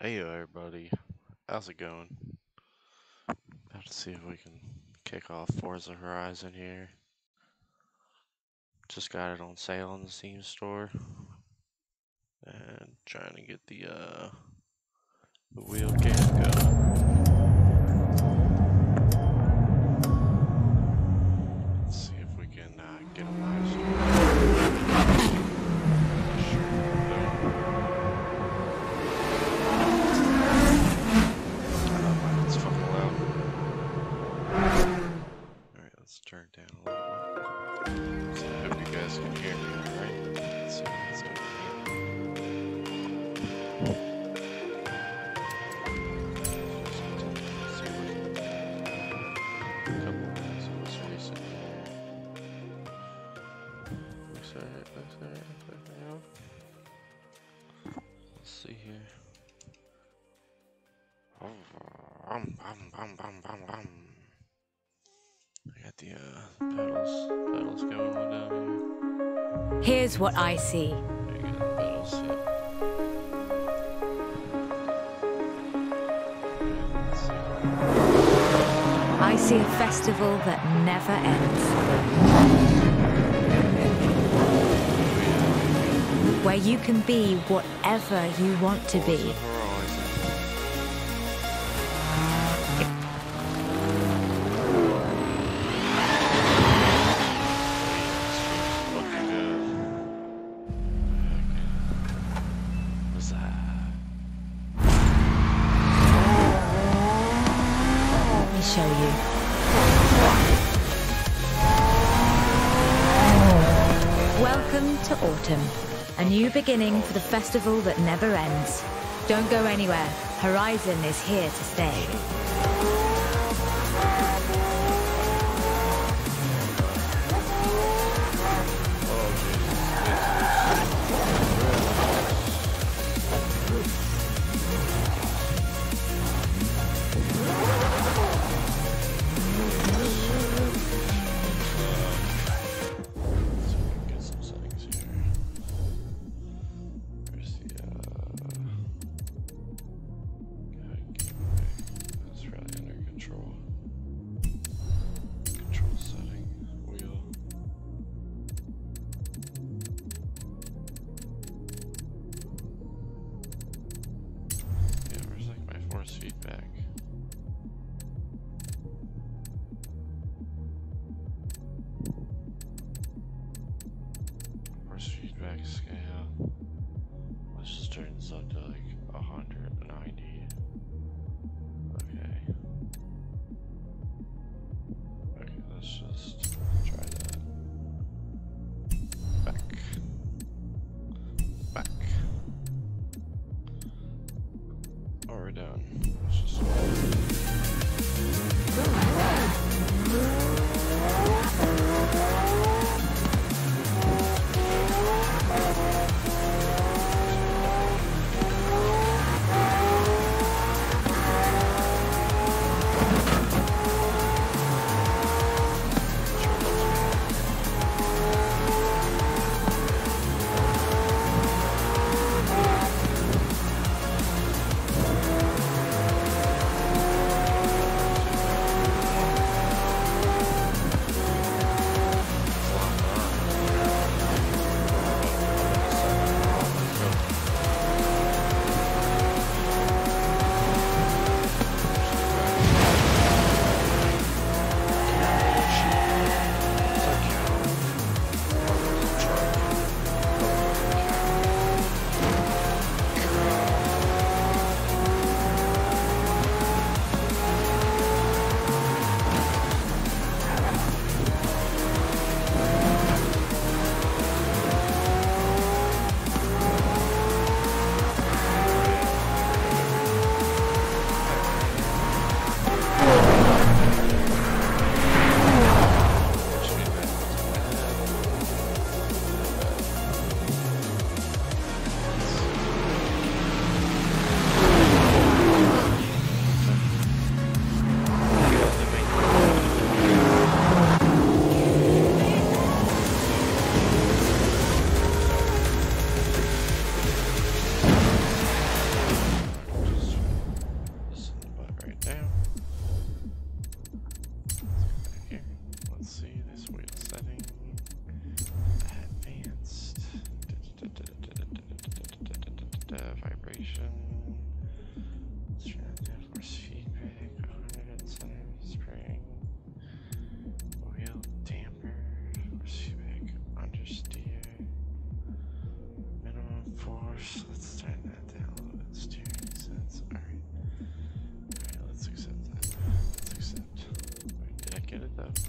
Hey everybody, how's it going? About to see if we can kick off Forza Horizon here. Just got it on sale in the Steam store. And trying to get the wheel cam going. Let's see if we can get a live stream. It's fucking loud. Alright, let's turn it down a little bit. So I hope you guys can hear me alright. Let's see what it's gonna Let's see here. I got the pedals going on down here. Here's what I see. There you go, the pedals, yeah. Okay, let's see. I see a festival that never ends. Where you can be whatever you want to be. Let me show you. Welcome to autumn. A new beginning for the festival that never ends. Don't go anywhere. Horizon is here to stay. Feedback. Force feedback scale. Let's just turn this up to like 190. Okay. Okay, let's just try that. Back. Back. Oh, we're done. Let's just vibration. Force feedback. 100 center spring. Wheel damper. Force feedback. Understeer. Minimum force. Let's tighten that down a little bit. Steering sense. Alright. Alright, let's accept that. Let's accept. Wait, did I get it though?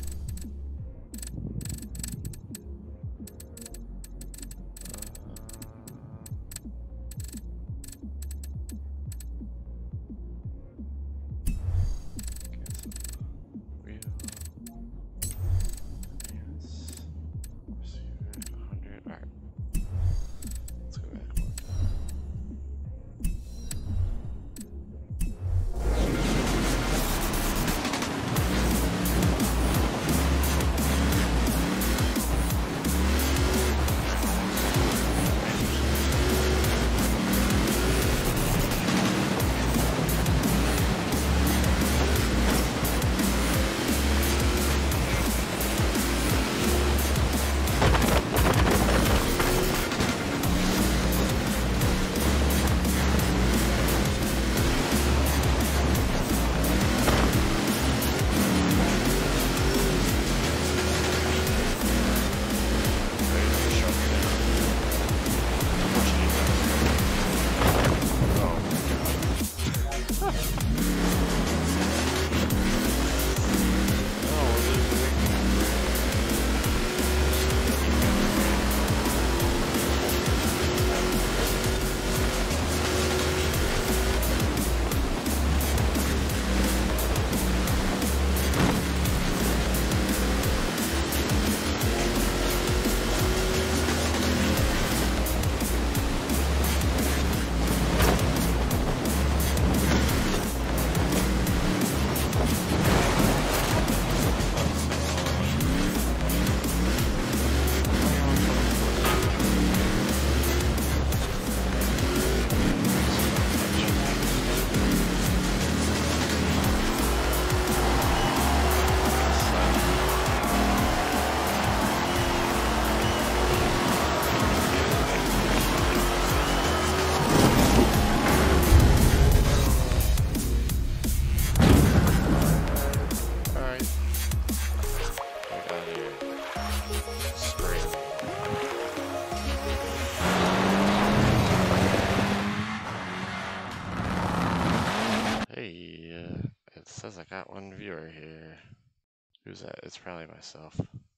Says I got one viewer here. Who's that? It's probably myself.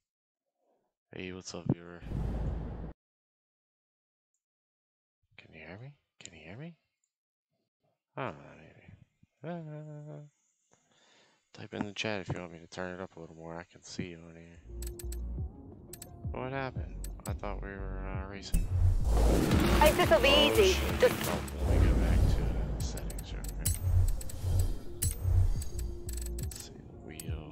Hey, what's up, viewer? Can you hear me? Can you hear me? I don't know, maybe. Type in the chat if you want me to turn it up a little more. I can see you on here. What happened? I thought we were racing. Hey, this'll be easy. Shit. Just Let me go back to the settings real quick. Let's see the wheel.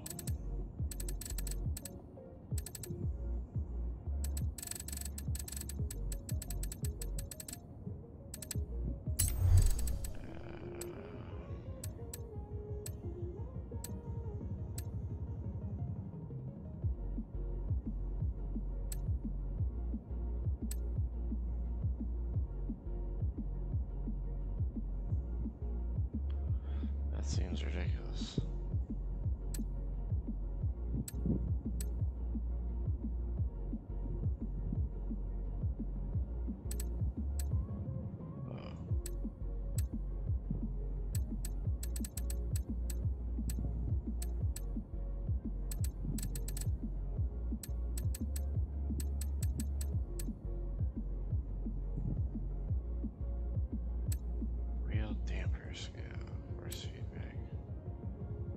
That seems ridiculous. Real damper scale, force feedback.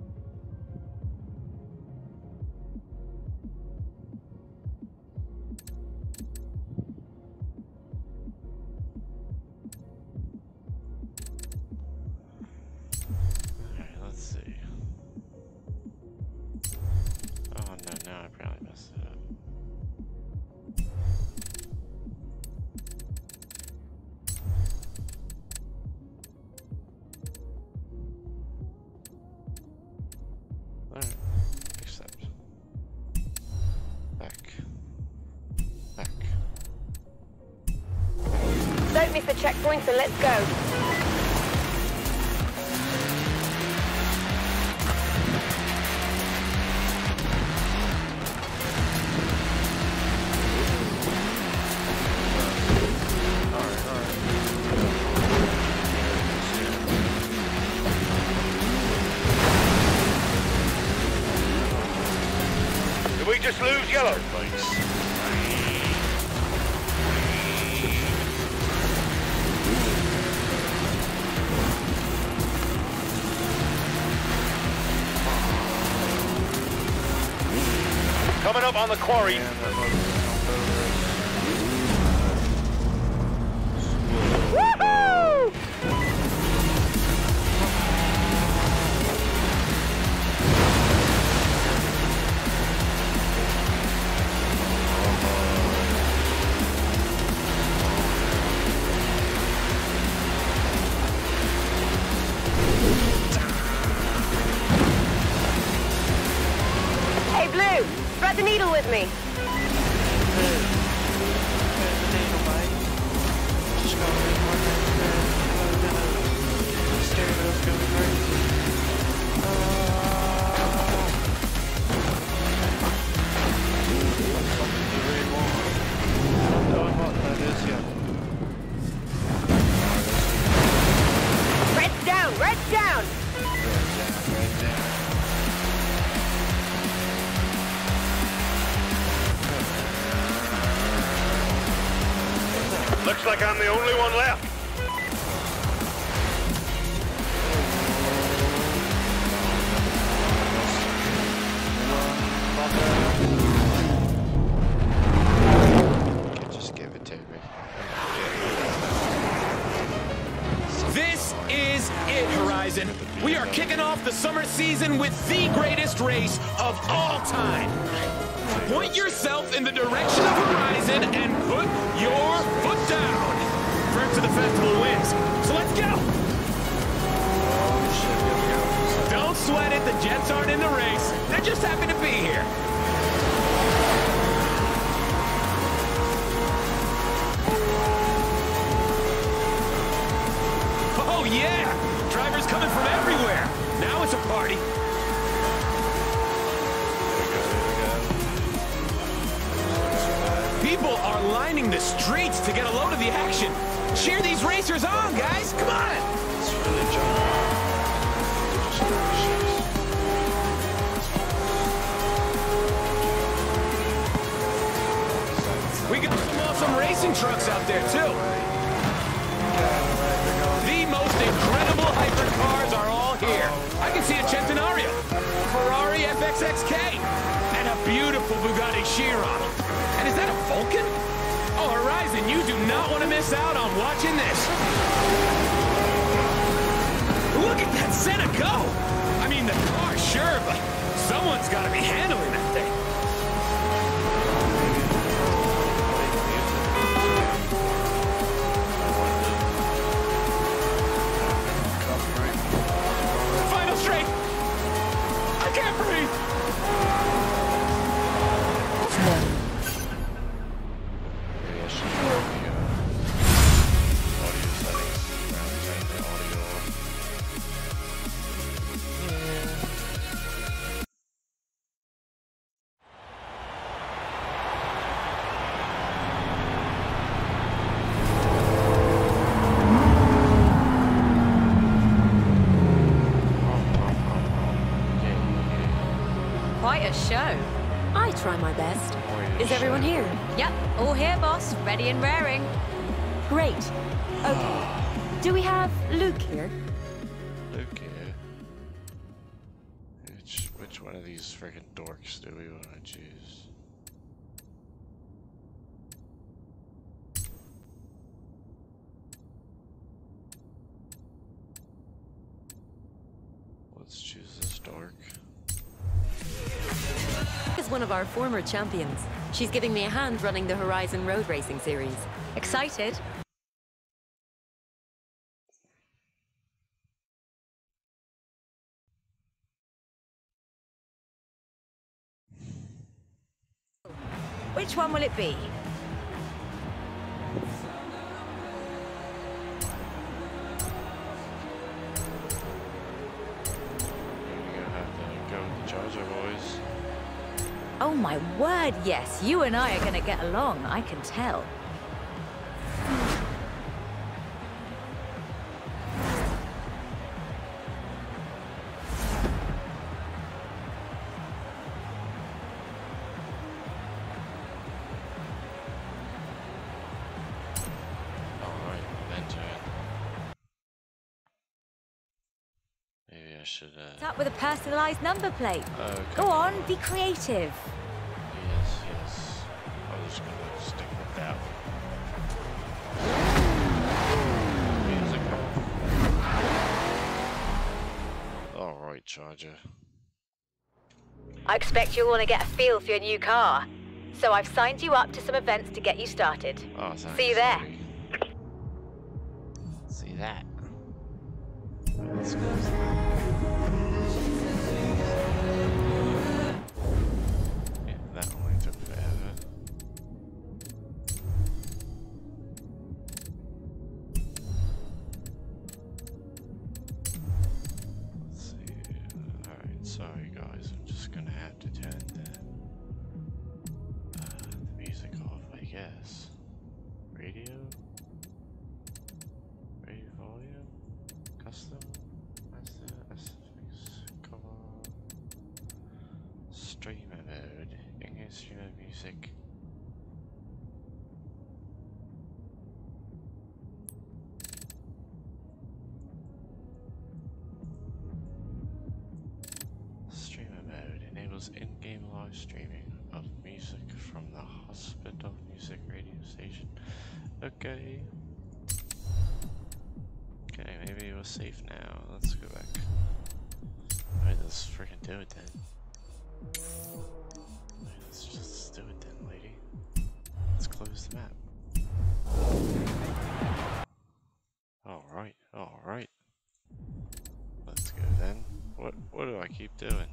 checkpoints and let's go. Did we just lose yellow? Coming up on the quarry. Woohoo! Hey, Blue, thread the needle with me. Red's down, red's down. Looks like I'm the only one left. Just give it to me. This is it, Horizon. We are kicking off the summer season with the greatest race of all time. Point yourself in the direction of Horizon and put your foot down. First to the festival wins. So let's go. Don't sweat it. The Jets aren't in the race. They're just happy to be here. Oh, yeah! Drivers coming from everywhere. Now it's a party. People are lining the streets to get a load of the action. Cheer these racers on, guys. Come on! It's really jarring. We got some awesome racing trucks out there, too. The most incredible hypercars are all here. I can see a Centenario, Ferrari FXXK, and a beautiful Bugatti Chiron. And is that a Vulcan? Oh, Horizon, you do not want to miss out on watching this. Look at that Senna go! I mean, the car, sure, but someone's got to be handling that thing. Final straight! I can't breathe! Maybe I should go the audio settings around the audio. Yeah. Quite a show. I try my best. Is everyone here? Yep, all here, boss. Ready and raring. Great. Okay. Do we have Luke here? Okay. Which one of these freaking dorks do we want to choose? Let's choose this dork. Is one of our former champions. She's giving me a hand running the Horizon Road Racing Series. Excited? Which one will it be? Oh my word, yes. You and I are gonna get along, I can tell. Should Up with a personalized number plate. okay. Go on, be creative. Yes. I'm just gonna stick with that one. Music. Alright, Charger. I expect you'll want to get a feel for your new car. So I've signed you up to some events to get you started. Oh, thanks. See you there. See that. Let's go. Yeah, that only took forever. Let's see. Alright, sorry guys, I'm just gonna have to turn the music off, I guess. Radio? Radio volume? Custom? Master, SFX, cover. Streamer mode. English streamer music. Streamer mode enables in-game live streaming of music from the Hospital Music radio station. Okay. Okay, maybe we're safe now. Let's go back. Alright, let's freaking do it then. Alright, let's just do it then, lady. Let's close the map. Alright, alright. Let's go then. What do I keep doing?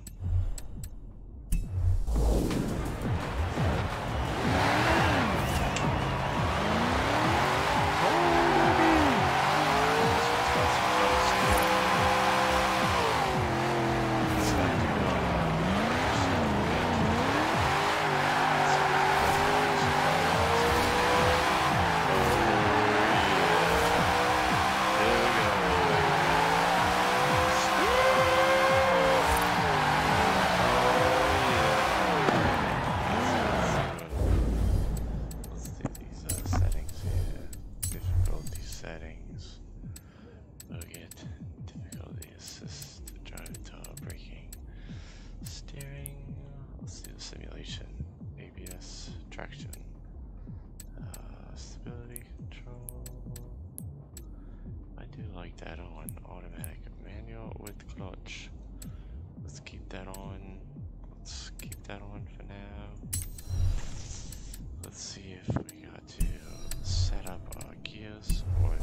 That on automatic manual with clutch. Let's keep that on. Let's keep that on for now. Let's see if we got to set up our gears or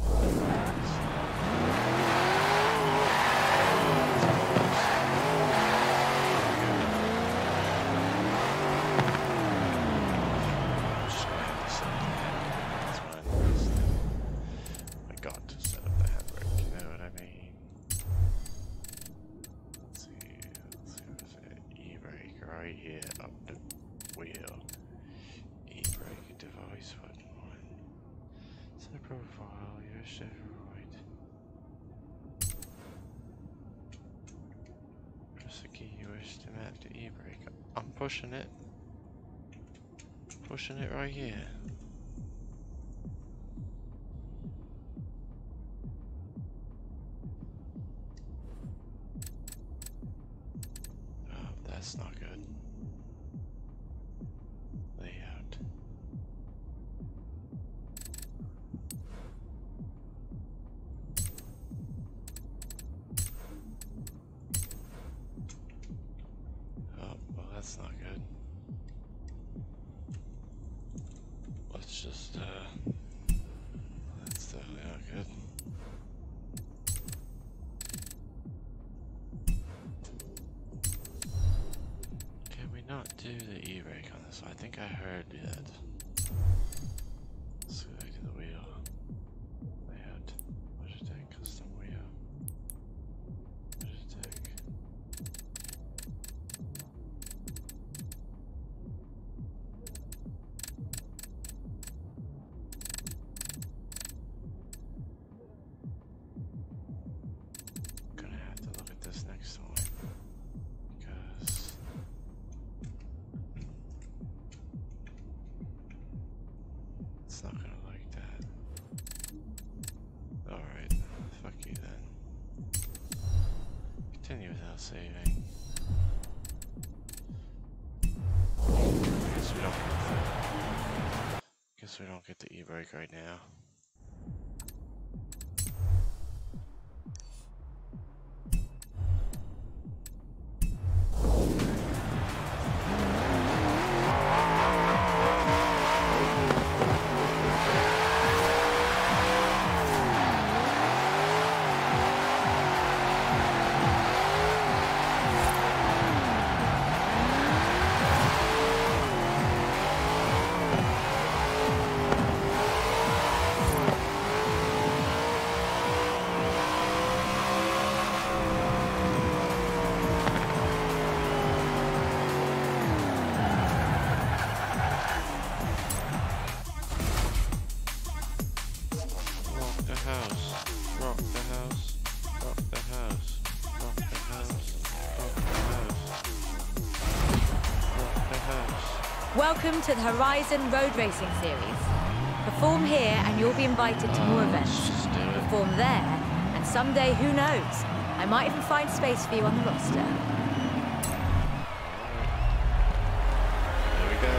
pushing it right here. Oh, that's not good. Layout. Oh, well, that's not good. Just, that's definitely not good. Can we not do the e-brake on this? I think I heard that. Let's go back to the wheel. Layout. Logitech custom wheel. Logitech. It's not gonna like that. Alright, fuck you then. Continue without saving. Guess we don't get the e-brake right now. Welcome to the Horizon Road Racing Series. Perform here and you'll be invited to more events. Perform there, and someday, who knows, I might even find space for you on the roster. There we go.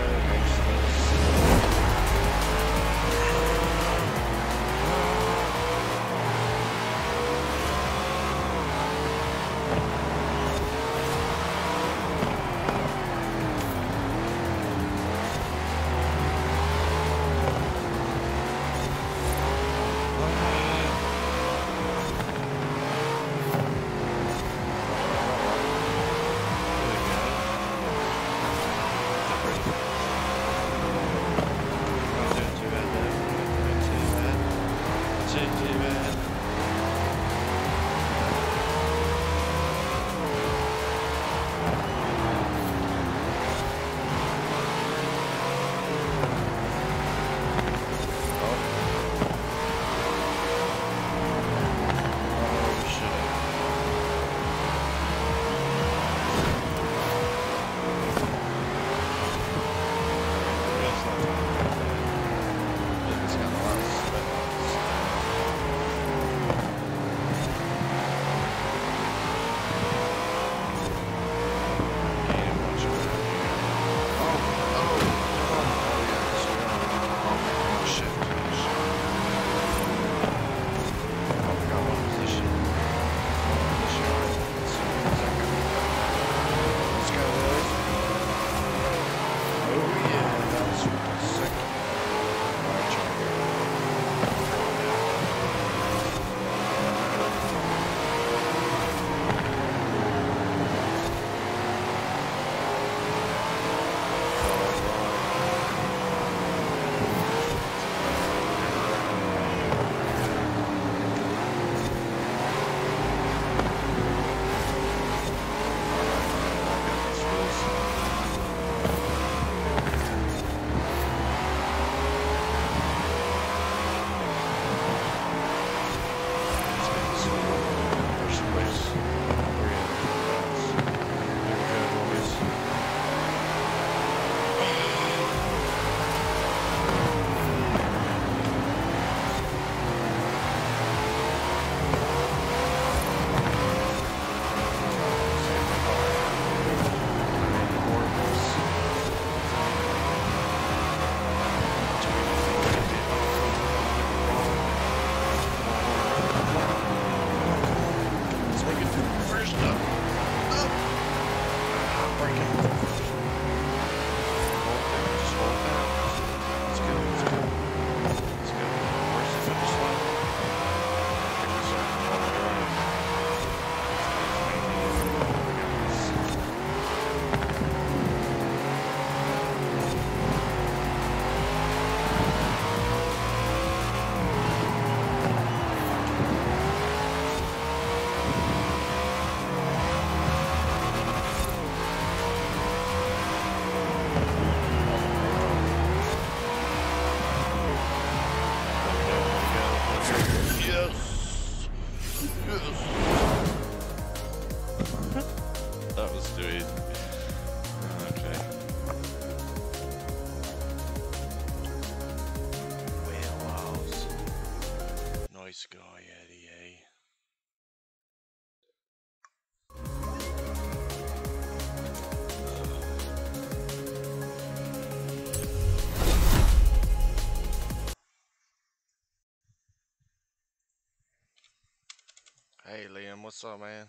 what's up, man?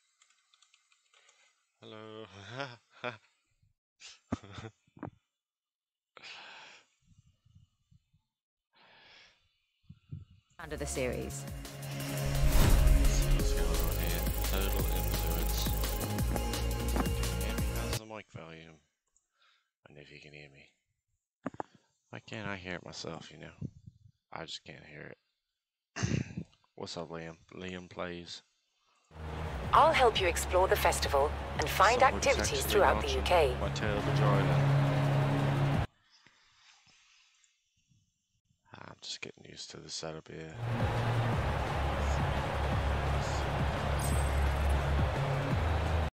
Hello. Under the series. What's going on here? Total influence. Can you hear me? How's the mic volume? I don't know if you can hear me. Why can't I hear it myself, you know? I just can't hear it. What's up, Liam? Liam plays. I'll help you explore the festival and find Somebody's activities actually throughout the watching UK. my tail vagina. I'm just getting used to the setup here.